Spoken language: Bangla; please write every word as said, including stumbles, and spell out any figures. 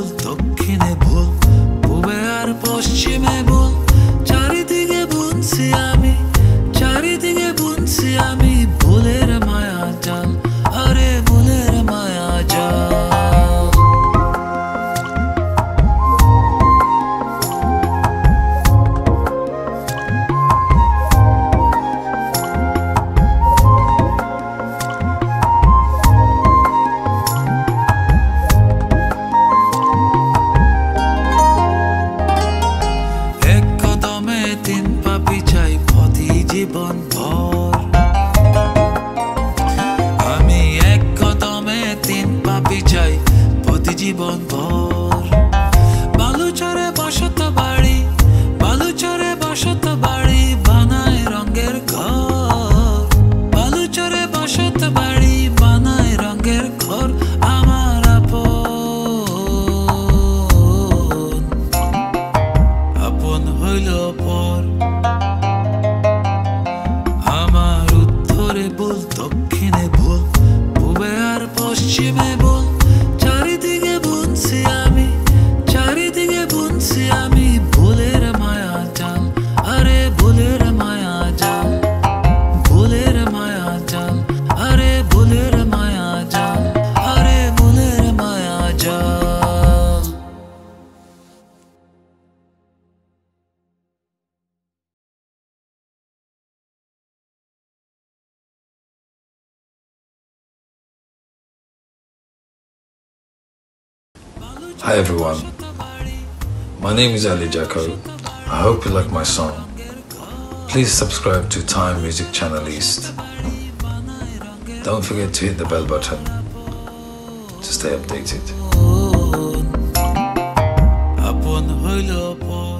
দক্ষিণে ভুল, পূবে আর পশ্চিমে ভুল, চারিদিকে বুনছি আমি, চারিদিকে বুনছি আমি ভুলের মায়া জাল, আরে ভুলের মায়া জাল। জীবন ভর আমি এক কদমে তিন পাপি চাই প্রতি জীবন ভর। বালুচরে বসত বাড়ি, বালুচরে বসত বাড়ি বানায় রঙের ঘর, বালুচরে বসত বাড়ি বানায় রঙের ঘর। আমার আপন আপন হইল পর, ভুল দক্ষিণে ভুল, পূবে আর পশ্চিমে ভুল, চারিদিকে বুনছি আমি, চারিদিকে বুনছি আমি ভুলের মায়া জাল, আরে ভুলের মায়া জাল, ভুলের মায়া জাল, আরে ভুলের মায়া জাল, আরে ভুলের মায়া জাল। Hi everyone, my name is Ali Jacko. I hope you like my song. Please subscribe to Time Music Channel East. Don't forget to hit the bell button to stay updated.